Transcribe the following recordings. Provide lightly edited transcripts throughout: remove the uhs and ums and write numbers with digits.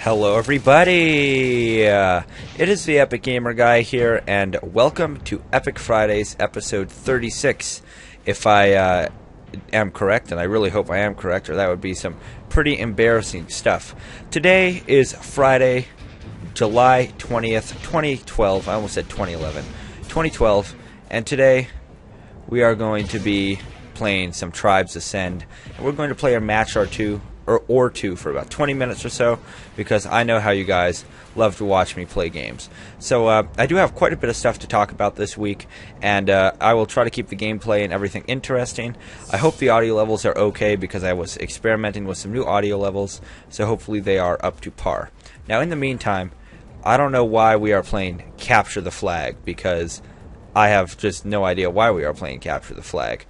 Hello everybody! It is the Epic Gamer Guy here, and welcome to Epic Fridays episode 36. If I am correct, and I really hope I am correct, or that would be some pretty embarrassing stuff. Today is Friday, July 20th, 2012. I almost said 2011. 2012, and today we are going to be playing some Tribes Ascend, and we're going to play a match or two for about 20 minutes or so, because I know how you guys love to watch me play games. So I do have quite a bit of stuff to talk about this week, and I will try to keep the gameplay and everything interesting. I hope the audio levels are okay, because I was experimenting with some new audio levels, so hopefully they are up to par. Now in the meantime, I don't know why we are playing Capture the Flag, because I have just no idea why we are playing Capture the Flag.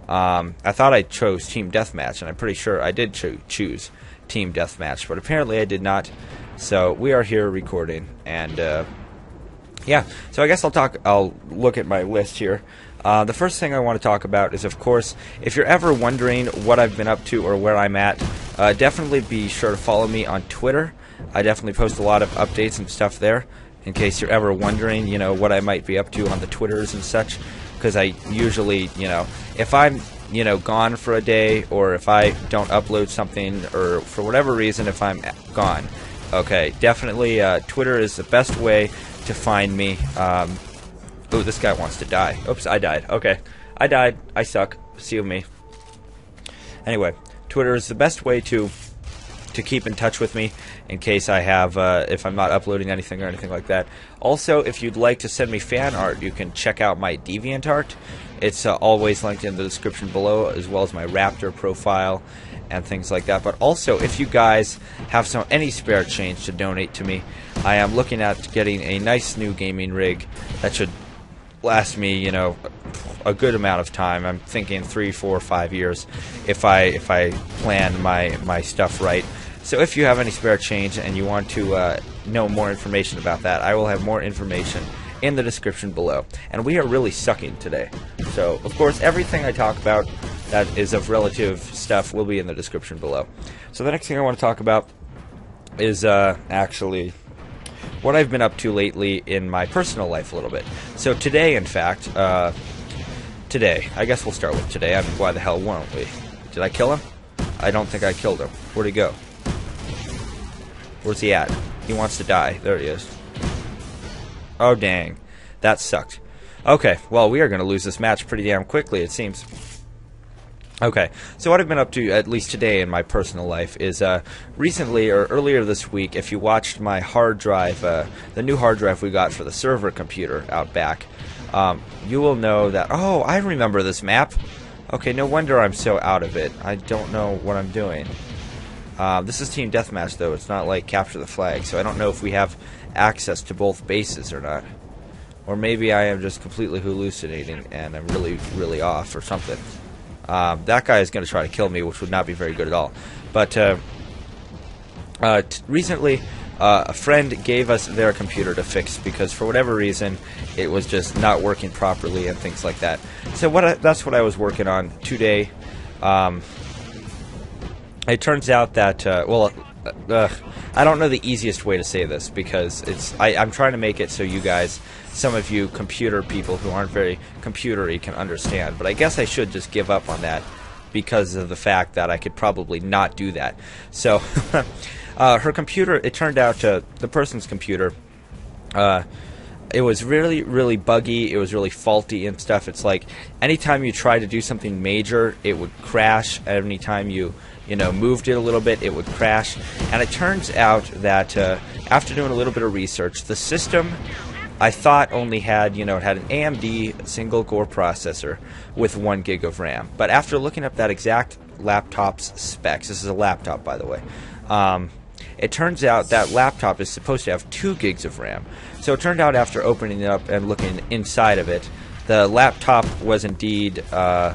I thought I chose Team Deathmatch, and I'm pretty sure I did choose Team Deathmatch, but apparently I did not. So we are here recording, and yeah. So I guess I'll look at my list here. The first thing I want to talk about is, of course, if you're ever wondering what I've been up to or where I'm at, definitely be sure to follow me on Twitter. I definitely post a lot of updates and stuff there, in case you're ever wondering, you know, what I might be up to on the Twitters and such. Because I usually, you know, if I'm, you know, gone for a day, or if I don't upload something, or for whatever reason, if I'm gone, okay, definitely Twitter is the best way to find me. Ooh, this guy wants to die. Oops, I died. Okay, I died. I suck. See you, me. Anyway, Twitter is the best way to keep in touch with me, in case I have, if I'm not uploading anything or anything like that. Also, if you'd like to send me fan art, you can check out my DeviantArt. It's always linked in the description below, as well as my Raptor profile and things like that. But also, if you guys have any spare change to donate to me, I am looking at getting a nice new gaming rig that should last me, you know, a good amount of time. I'm thinking 3, 4, 5 years if I plan my stuff right. So if you have any spare change and you want to know more information about that, I will have more information in the description below. And we are really sucking today. So, of course, everything I talk about that is of relative stuff will be in the description below. So the next thing I want to talk about is actually what I've been up to lately in my personal life a little bit. So today, in fact, today, I guess we'll start with today. I mean, why the hell won't we? Did I kill him? I don't think I killed him. Where'd he go? Where's he at? He wants to die. There he is. Oh, dang. That sucked. Okay, well, we are going to lose this match pretty damn quickly, it seems. Okay, so what I've been up to, at least today in my personal life, is recently, or earlier this week, if you watched my hard drive, the new hard drive we got for the server computer out back, you will know that, oh, I remember this map. Okay, no wonder I'm so out of it. I don't know what I'm doing. This is Team Deathmatch, though. It's not like Capture the Flag, so I don't know if we have access to both bases or not. Or maybe I am just completely hallucinating and I'm really, really off or something. That guy is going to try to kill me, which would not be very good at all. But recently, a friend gave us their computer to fix, because for whatever reason, it was just not working properly and things like that. So that's what I was working on today. It turns out that, I don't know the easiest way to say this, because I'm trying to make it so you guys, some of you computer people who aren't very computery, can understand. But I guess I should just give up on that, because of the fact that I could probably not do that. So, her computer, it turned out the person's computer, it was really, really buggy. It was really faulty and stuff. It's like anytime you tried to do something major, it would crash. Anytime you moved it a little bit, it would crash. And it turns out that after doing a little bit of research, the system, I thought, only had, it had an AMD single-core processor with 1 gig of RAM. But after looking up that exact laptop's specs, this is a laptop, by the way, it turns out that laptop is supposed to have 2 gigs of RAM. So it turned out, after opening it up and looking inside of it, the laptop was indeed one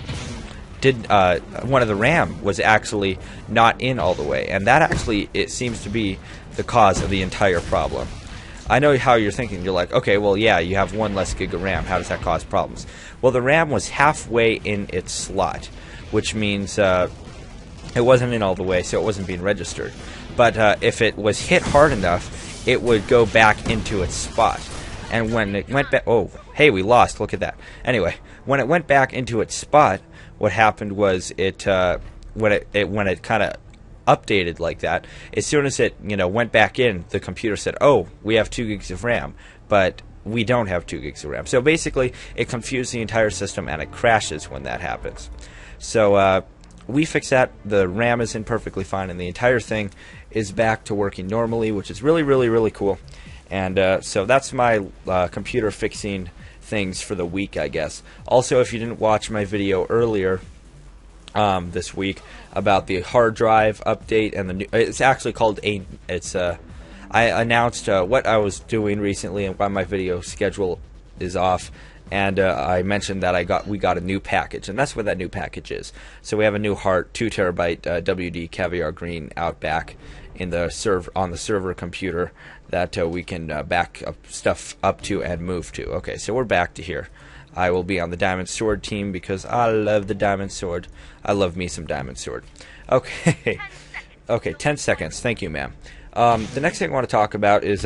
of the RAM was actually not in all the way, and that actually, it seems to be the cause of the entire problem. I know how you're thinking. You're like, okay, well, yeah, you have 1 less gig of RAM. How does that cause problems? Well, the RAM was halfway in its slot, which means it wasn't in all the way, so it wasn't being registered. but if it was hit hard enough, it would go back into its spot. And when it went back, oh, hey, we lost. Look at that. Anyway, when it went back into its spot, what happened was when it kind of updated like that, as soon as it went back in, the computer said, "Oh, we have 2 gigs of RAM," but we don't have 2 gigs of RAM. So basically, it confused the entire system, and it crashes when that happens. So we fixed that. The RAM is in perfectly fine, and the entire thing is back to working normally, which is really, really, really cool. And so that's my computer fixing things for the week, I guess. Also, if you didn't watch my video earlier this week about the hard drive update and the new, it's actually called I announced what I was doing recently and why my video schedule is off, and I mentioned that we got a new package, and that's what that new package is. So we have a new 2 terabyte WD Caviar Green out back in the on the server computer that we can back up stuff up to and move to. Okay, so we're back to here. I will be on the Diamond Sword team because I love the Diamond Sword. I love me some Diamond Sword. Okay, okay, 10 seconds. Thank you, ma'am. The next thing I want to talk about is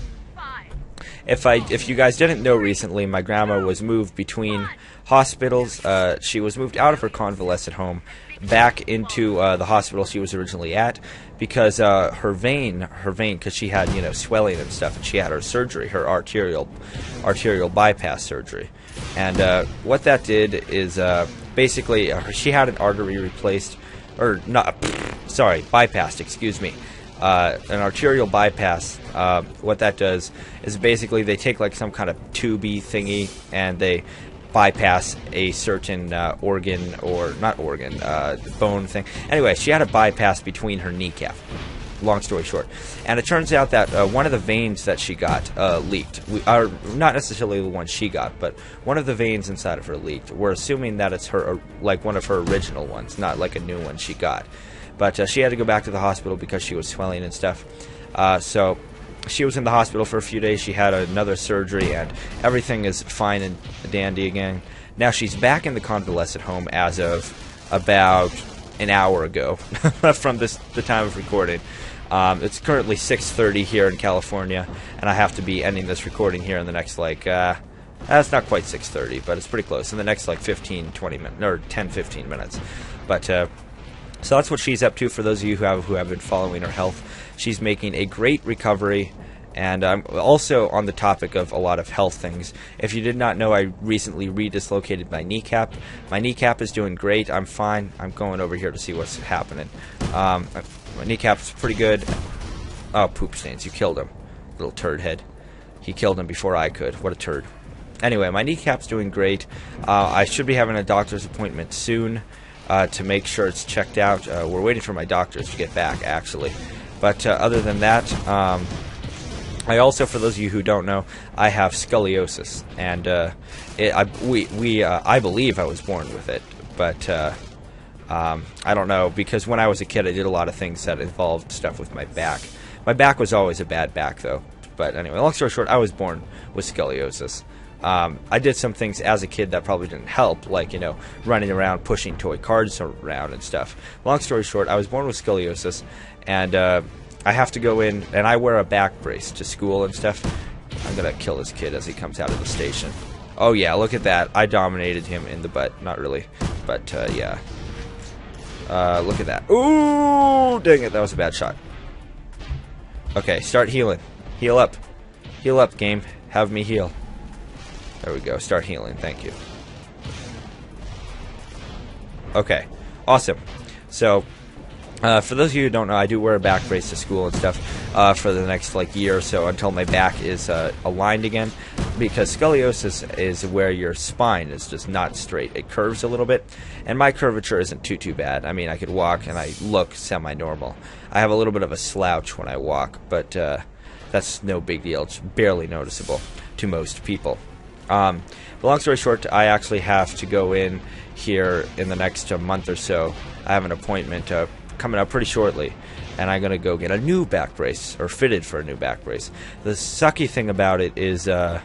if you guys didn't know, recently my grandma was moved between hospitals. She was moved out of her convalescent home back into the hospital she was originally at because her vein, because she had swelling and stuff, and she had her surgery, her arterial bypass surgery, and what that did is basically she had an artery replaced, or not, sorry, bypassed. Excuse me. An arterial bypass, what that does is basically they take like some kind of tubey thingy and they bypass a certain organ, or not organ, bone thing. Anyway, she had a bypass between her kneecap, long story short. And it turns out that one of the veins that she got leaked. Not necessarily the one she got, but one of the veins inside of her leaked. We're assuming that it's her, like one of her original ones, not like a new one she got. But she had to go back to the hospital because she was swelling and stuff. So she was in the hospital for a few days. She had another surgery, and everything is fine and dandy again. Now she's back in the convalescent home as of about an hour ago from the time of recording. It's currently 6:30 here in California, and I have to be ending this recording here in the next, it's not quite 6:30, but it's pretty close. In the next, 15-20 minutes, or 10-15 minutes. But so that's what she's up to. For those of you who have been following her health, she's making a great recovery. And I'm also on the topic of a lot of health things. If you did not know, I recently redislocated my kneecap. My kneecap is doing great. I'm fine. I'm going over here to see what's happening. My kneecap's pretty good. Oh, poop stains. You killed him. Little turd head. He killed him before I could. What a turd. Anyway, my kneecap's doing great. I should be having a doctor's appointment soon to make sure it's checked out. We're waiting for my doctors to get back, actually. But other than that, I also, for those of you who don't know, I have scoliosis, and I believe I was born with it, but I don't know, because when I was a kid, I did a lot of things that involved stuff with my back. My back was always a bad back, though. But anyway, long story short, I was born with scoliosis. I did some things as a kid that probably didn't help, like, running around pushing toy cars around and stuff. Long story short, I was born with scoliosis, and I have to go in, and I wear a back brace to school and stuff. I'm going to kill this kid as he comes out of the station. Oh, yeah, look at that. I dominated him in the butt. Not really, but, yeah. Look at that. Ooh, dang it, that was a bad shot. Okay, start healing. Heal up. Heal up, game. Have me heal. There we go. Start healing. Thank you. Okay, awesome. So, for those of you who don't know, I do wear a back brace to school and stuff for the next year or so until my back is aligned again, because scoliosis is where your spine is just not straight. It curves a little bit, and my curvature isn't too bad. I mean, I could walk and I look semi-normal. I have a little bit of a slouch when I walk, but that's no big deal. It's barely noticeable to most people. But long story short, I actually have to go in here in the next month or so. I have an appointment coming up pretty shortly, and I'm going to go get a new back brace, or fitted for a new back brace. The sucky thing about it is the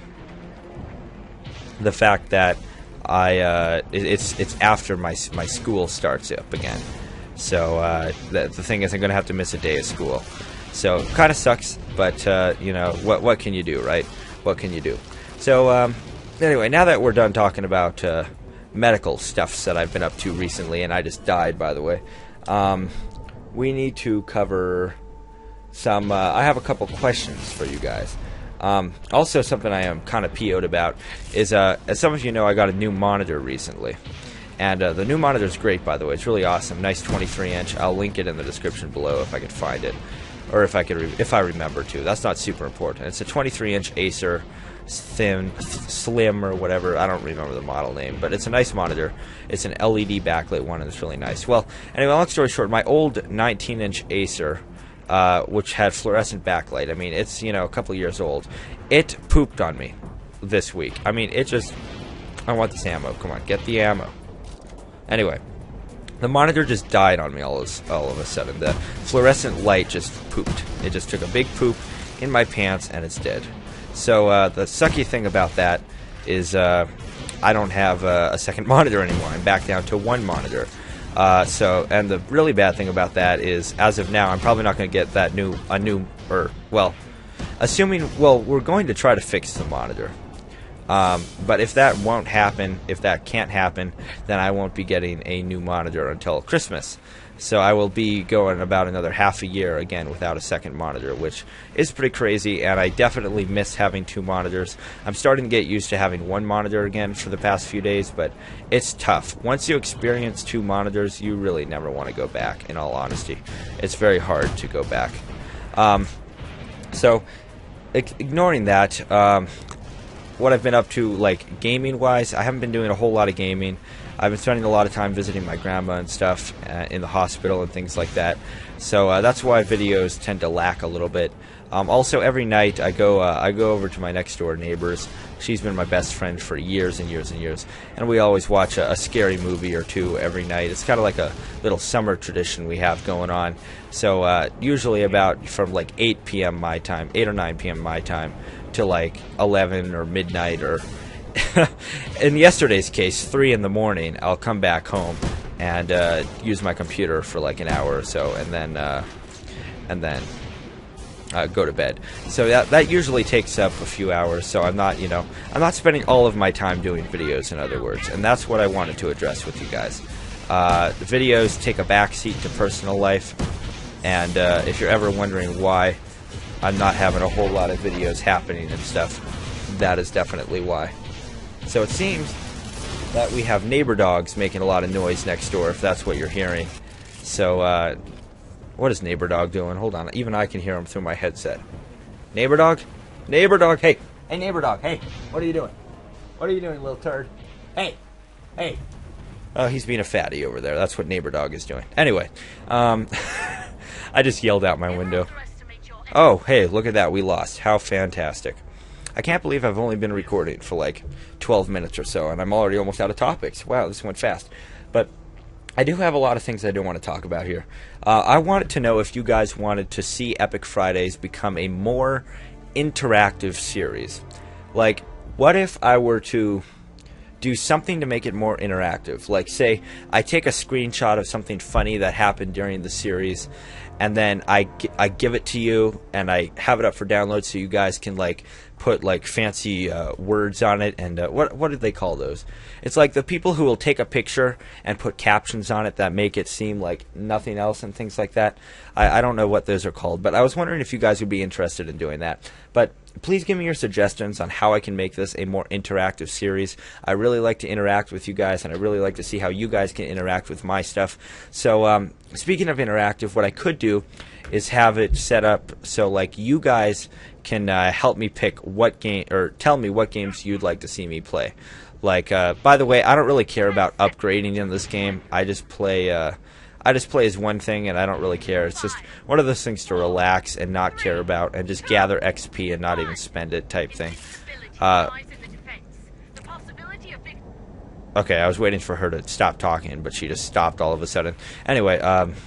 fact that it's after my school starts up again. So the thing is, I'm going to have to miss a day of school. So kind of sucks, but you know, what can you do, right? What can you do? So anyway, now that we're done talking about medical stuffs that I've been up to recently, and I just died, by the way, we need to cover some. I have a couple questions for you guys. Also, something I am kind of PO'd about is, as some of you know, I got a new monitor recently. And the new monitor is great, by the way. It's really awesome. Nice 23-inch. I'll link it in the description below if I could find it, or if I remember to. That's not super important. It's a 23-inch Acer, slim or whatever. I don't remember the model name, but it's a nice monitor. It's an LED backlit one, and it's really nice. Well, anyway, long story short, my old 19-inch Acer, which had fluorescent backlight. I mean, it's, you know, a couple years old. It pooped on me this week. I mean, it just. I want this ammo. Come on, get the ammo. Anyway, the monitor just died on me all of a sudden. The fluorescent light just pooped. It just took a big poop in my pants, and it's dead. So the sucky thing about that is I don't have a second monitor anymore. I'm back down to one monitor. And the really bad thing about that is, as of now, I'm probably not going to get that we're going to try to fix the monitor. But if that won't happen, if that can't happen, then I won't be getting a new monitor until Christmas. So I will be going about another half a year again without a second monitor, which is pretty crazy, and I definitely miss having two monitors. I'm starting to get used to having one monitor again for the past few days, but it's tough. Once you experience two monitors, you really never want to go back, in all honesty. It's very hard to go back. So, ignoring that, what I've been up to, like, gaming-wise, I haven't been doing a whole lot of gaming. I've been spending a lot of time visiting my grandma and stuff in the hospital and things like that. So that's why videos tend to lack a little bit. Also, every night I go over to my next-door neighbor's. She's been my best friend for years and years and years. And we always watch a scary movie or two every night. It's kind of like a little summer tradition we have going on. So usually about from like 8 p.m. my time, 8 or 9 p.m. my time, to like 11 or midnight, or in yesterday's case, 3 in the morning, I'll come back home and use my computer for like an hour or so, and then go to bed. So that usually takes up a few hours. So I'm not spending all of my time doing videos, in other words, and that's what I wanted to address with you guys. The videos take a backseat to personal life, and if you're ever wondering why I'm not having a whole lot of videos happening and stuff, that is definitely why. So it seems that we have neighbor dogs making a lot of noise next door, if that's what you're hearing. So, what is neighbor dog doing? Hold on, even I can hear him through my headset. Neighbor dog? Neighbor dog, hey! Hey, neighbor dog, hey! What are you doing? What are you doing, little turd? Hey! Hey! Oh, he's being a fatty over there. That's what neighbor dog is doing. Anyway, I just yelled out my window. Oh, hey, look at that. We lost. How fantastic. I can't believe I've only been recording for like 12 minutes or so, and I'm already almost out of topics. Wow, this went fast. But I do have a lot of things I do want to talk about here. I wanted to know if you guys wanted to see Epic Fridays become a more interactive series. Like, what if I were to do something to make it more interactive? Like, say, I take a screenshot of something funny that happened during the series, and then I give it to you, and I have it up for download so you guys can, like, put, like, fancy words on it, and what do they call those? It's like the people who will take a picture and put captions on it that make it seem like nothing else and things like that. I don't know what those are called, but I was wondering if you guys would be interested in doing that. But please give me your suggestions on how I can make this a more interactive series. I really like to interact with you guys, and I really like to see how you guys can interact with my stuff. So, speaking of interactive, what I could do is have it set up so, like, you guys can help me pick what game, or tell me what games you'd like to see me play. Like, by the way, I don't really care about upgrading in this game. I just play as one thing, and I don't really care. It's just one of those things to relax and not care about, and just gather XP and not even spend it type thing. Okay, I was waiting for her to stop talking, but she just stopped all of a sudden. Anyway,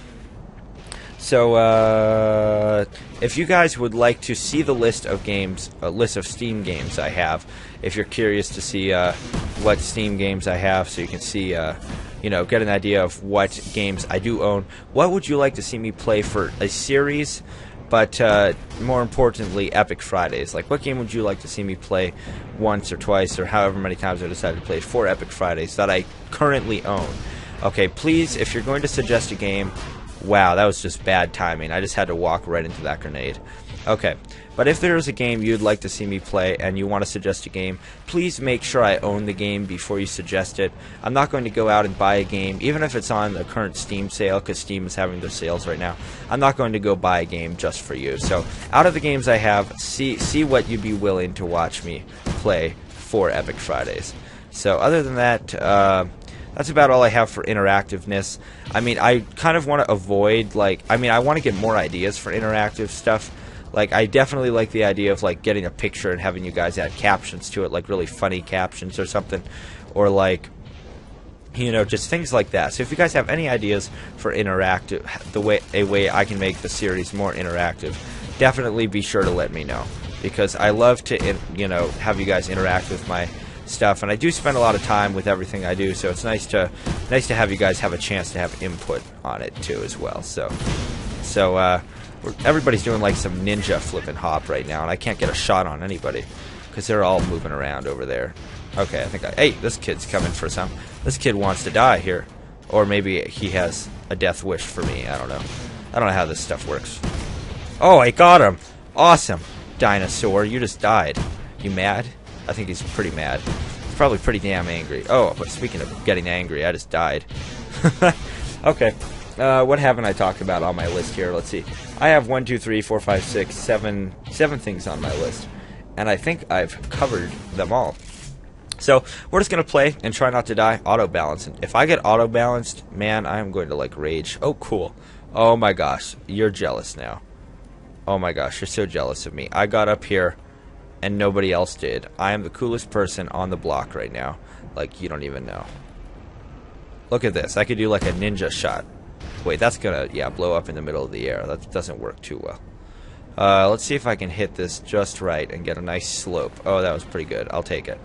so if you guys would like to see the list of games, a list of Steam games I have, if you're curious to see what Steam games I have, so you can see get an idea of what games I do own. What would you like to see me play for a series? But more importantly, Epic Fridays. Like, what game would you like to see me play once or twice or however many times I decide to play for Epic Fridays that I currently own? Okay, please, if you're going to suggest a game... Wow, that was just bad timing. I just had to walk right into that grenade. Okay, but if there is a game you'd like to see me play and you want to suggest a game, please make sure I own the game before you suggest it. I'm not going to go out and buy a game, even if it's on the current Steam sale, because Steam is having their sales right now. I'm not going to go buy a game just for you. So, out of the games I have, see what you'd be willing to watch me play for Epic Fridays. So, other than that, that's about all I have for interactiveness. I mean, I kind of want to avoid, I want to get more ideas for interactive stuff. Like, I definitely like the idea of, getting a picture and having you guys add captions to it, really funny captions or something. Or, just things like that. So if you guys have any ideas for interactive, a way I can make the series more interactive, definitely be sure to let me know. Because I love to, have you guys interact with my stuff, and I do spend a lot of time with everything I do, so it's nice to have you guys have a chance to have input on it too as well. So everybody's doing some ninja flip and hop right now, and I can't get a shot on anybody because they're all moving around over there. Okay, I think hey, this kid's coming for some. This kid wants to die here, or maybe he has a death wish for me. I don't know how this stuff works. Oh, I got him! Awesome, dinosaur, you just died. You mad? I think he's pretty mad. He's probably pretty damn angry. Oh, but speaking of getting angry, I just died. Okay. What haven't I talked about on my list here? Let's see. I have 1, 2, 3, 4, 5, 6, 7 things on my list. And I think I've covered them all. So, we're just going to play and try not to die. Auto-balancing. If I get auto-balanced, man, I am going to, rage. Oh, cool. Oh, my gosh. You're jealous now. Oh, my gosh. You're so jealous of me. I got up here, and nobody else did. I am the coolest person on the block right now. You don't even know. Look at this. I could do, a ninja shot. Wait, that's gonna, blow up in the middle of the air. That doesn't work too well. Let's see if I can hit this just right and get a nice slope. Oh, that was pretty good. I'll take it.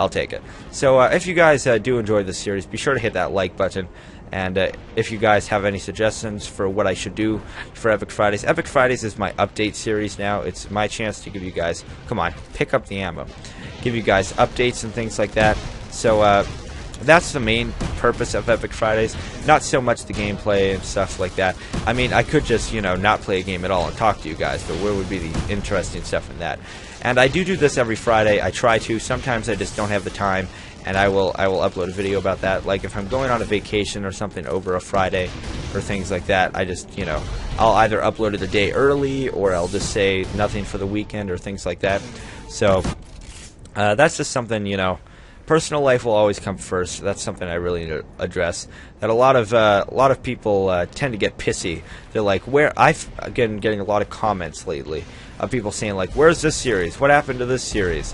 So, if you guys do enjoy this series, be sure to hit that like button. And if you guys have any suggestions for what I should do for Epic Fridays. Epic Fridays is my update series now. It's my chance to give you guys, come on, pick up the ammo. Give you guys updates and things like that. So, that's the main purpose of Epic Fridays, not so much the gameplay and stuff like that. I mean, I could just, not play a game at all and talk to you guys, but where would be the interesting stuff in that? And I do this every Friday. I try to. Sometimes I just don't have the time, and I will upload a video about that. If I'm going on a vacation or something over a Friday or things like that, I just, I'll either upload it a day early or I'll just say nothing for the weekend or things like that. So, that's just something, personal life will always come first. That's something I really need to address. That a lot of people tend to get pissy. They're like, I've again getting a lot of comments lately of people saying where's this series? What happened to this series?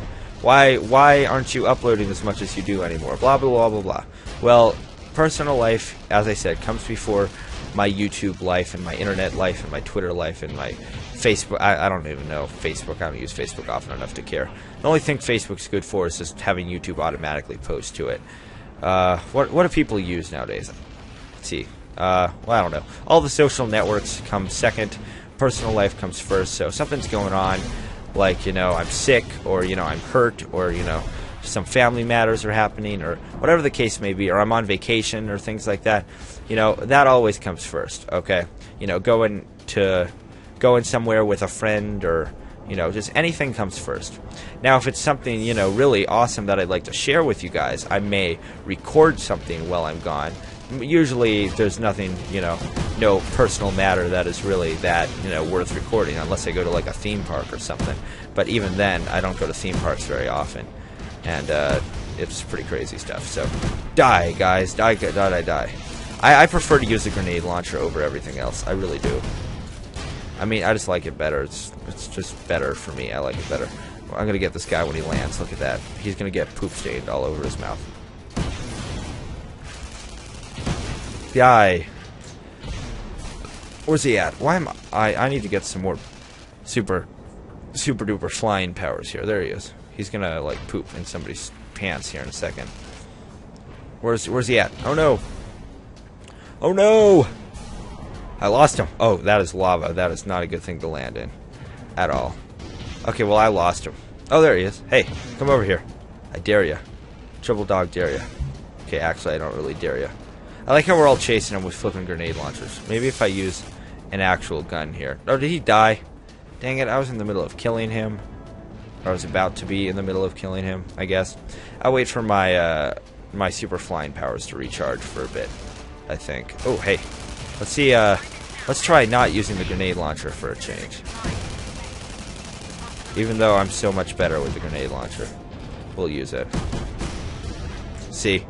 Why aren't you uploading as much as you do anymore? Blah blah blah blah blah. Well, personal life, as I said, comes before my YouTube life and my internet life and my Twitter life and my Facebook. I don't even know Facebook. I don't use Facebook often enough to care. The only thing Facebook's good for is just having YouTube automatically post to it. What do people use nowadays? Let's see. Well, I don't know. All the social networks come second. Personal life comes first. So if something's going on, I'm sick, or I'm hurt, or some family matters are happening, or whatever the case may be, or I'm on vacation or things like that, that always comes first. Okay, going somewhere with a friend, or just anything comes first. Now, if it's something really awesome that I'd like to share with you guys, I may record something while I'm gone. Usually there's nothing, no personal matter that is really that, worth recording, unless I go to a theme park or something. But even then, I don't go to theme parks very often, and it's pretty crazy stuff. So, die, guys, die. I prefer to use the grenade launcher over everything else. I really do. I mean, I just like it better. It's just better for me. I like it better. I'm gonna get this guy when he lands. Look at that. He's gonna get poop stained all over his mouth. Guy. Where's he at? Why am I need to get some more super duper flying powers here. There he is. He's gonna poop in somebody's pants here in a second. Where's he at? Oh no. Oh no! I lost him. Oh, that is lava. That is not a good thing to land in. At all. Okay, well, I lost him. Oh, there he is. Hey, come over here. I dare ya. Triple dog dare ya. Okay, actually, I don't really dare ya. I like how we're all chasing him with flipping grenade launchers. Maybe if I use an actual gun here. Oh, did he die? Dang it, I was in the middle of killing him. Or I was about to be in the middle of killing him, I guess. I'll wait for my my super flying powers to recharge for a bit, I think. Oh, hey. Let's see, let's try not using the grenade launcher for a change. Even though I'm so much better with the grenade launcher. We'll use it. See?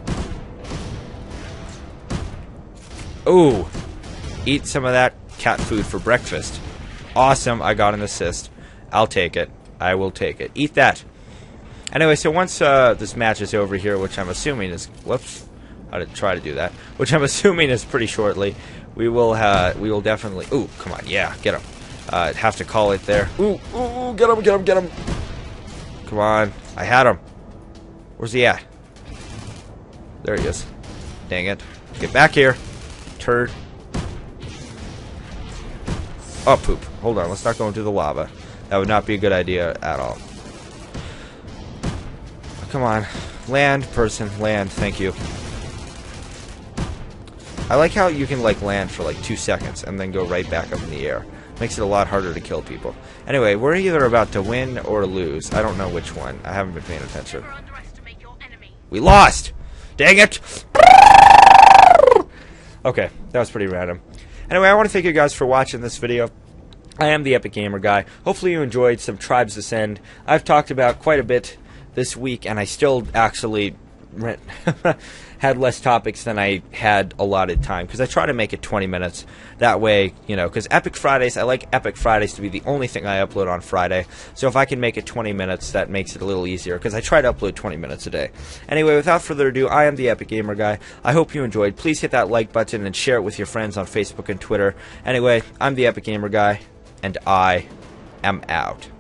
Ooh! Eat some of that cat food for breakfast. Awesome, I got an assist. I'll take it. I will take it. Eat that! Anyway, so once this match is over here, which I'm assuming is... Whoops. I didn't try to do that. Which I'm assuming is pretty shortly. We will definitely... Ooh, come on. Yeah, get him. Have to call it there. Ooh, ooh, get him, get him, get him. Come on. I had him. Where's he at? There he is. Dang it. Get back here. Turd. Oh, poop. Hold on. Let's not go into the lava. That would not be a good idea at all. Come on. Land, person. Land. Thank you. I like how you can, like, land for, like, 2 seconds and then go right back up in the air. Makes it a lot harder to kill people. Anyway, we're either about to win or lose. I don't know which one. I haven't been paying attention. We lost! Dang it! Okay, that was pretty random. Anyway, I want to thank you guys for watching this video. I am the Epic Gamer Guy. Hopefully you enjoyed some Tribes Ascend. I've talked about quite a bit this week, and I still actually had less topics than I had allotted time, because I try to make it 20 minutes. That way, you know, because Epic Fridays, I like Epic Fridays to be the only thing I upload on Friday. So if I can make it 20 minutes, that makes it a little easier, because I try to upload 20 minutes a day. Anyway, without further ado, I am the Epic Gamer Guy. I hope you enjoyed. Please hit that like button and share it with your friends on Facebook and Twitter. Anyway, I'm the Epic Gamer Guy, and I am out.